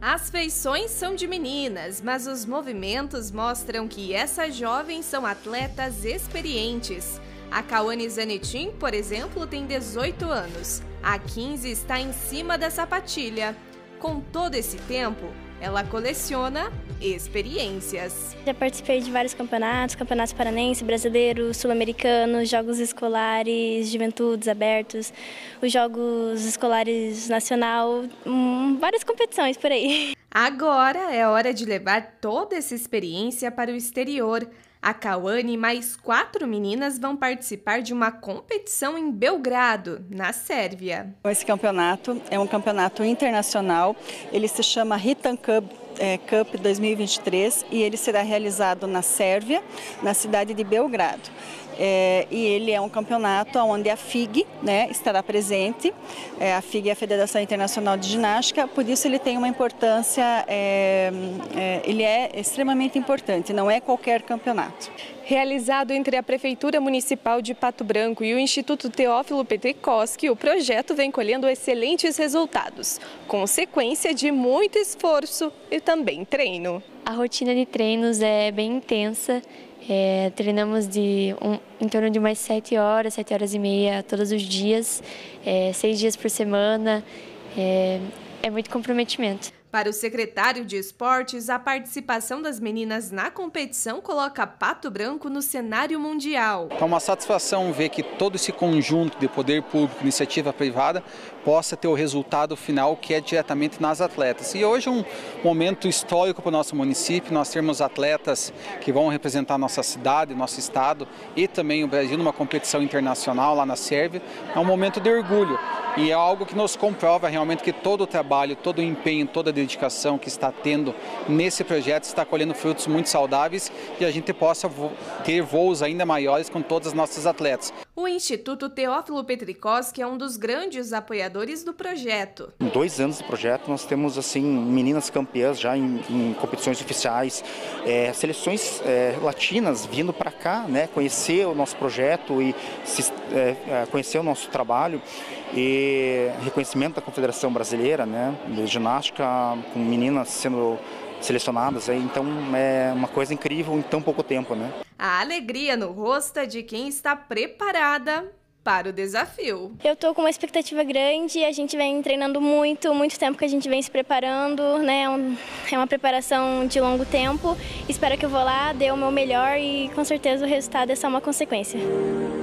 As feições são de meninas, mas os movimentos mostram que essas jovens são atletas experientes. A Cauane Zanetin, por exemplo, tem 18 anos. A 15 está em cima da sapatilha. Com todo esse tempo, ela coleciona experiências. Já participei de vários campeonatos paranense, brasileiros, sul-americanos, jogos escolares, juventudes abertos, os jogos escolares nacional, várias competições por aí. Agora é hora de levar toda essa experiência para o exterior. A Cauane e mais 4 meninas vão participar de uma competição em Belgrado, na Sérvia. Esse campeonato é um campeonato internacional, ele se chama Ritam Cup 2023 e ele será realizado na Sérvia, na cidade de Belgrado. E ele é um campeonato onde a FIG, estará presente. A FIG é a Federação Internacional de Ginástica, por isso ele tem uma importância, ele é extremamente importante, não é qualquer campeonato. Realizado entre a Prefeitura Municipal de Pato Branco e o Instituto Teófilo Petrikowski, o projeto vem colhendo excelentes resultados, consequência de muito esforço e também treino. A rotina de treinos é bem intensa. Treinamos em torno de umas 7 horas e meia todos os dias, 6 dias por semana, é muito comprometimento. Para o secretário de Esportes, a participação das meninas na competição coloca Pato Branco no cenário mundial. É uma satisfação ver que todo esse conjunto de poder público, iniciativa privada, possa ter o resultado final que é diretamente nas atletas. E hoje é um momento histórico para o nosso município, nós temos atletas que vão representar nossa cidade, nosso estado e também o Brasil numa competição internacional lá na Sérvia. É um momento de orgulho e é algo que nos comprova realmente que todo o trabalho, todo o empenho, toda a dedicação que está tendo nesse projeto está colhendo frutos muito saudáveis e a gente possa ter voos ainda maiores com todas as nossas atletas. O Instituto Teófilo Petrikowski é um dos grandes apoiadores do projeto. Em 2 anos de projeto nós temos assim meninas campeãs já em competições oficiais, seleções latinas vindo para cá, conhecer o nosso projeto e conhecer o nosso trabalho. E reconhecimento da Confederação Brasileira, de ginástica, com meninas sendo selecionadas, então é uma coisa incrível em tão pouco tempo. A alegria no rosto é de quem está preparada para o desafio. Eu estou com uma expectativa grande, a gente vem treinando muito tempo que a gente vem se preparando, é uma preparação de longo tempo. Espero que eu vou lá, dê o meu melhor e com certeza o resultado é só uma consequência.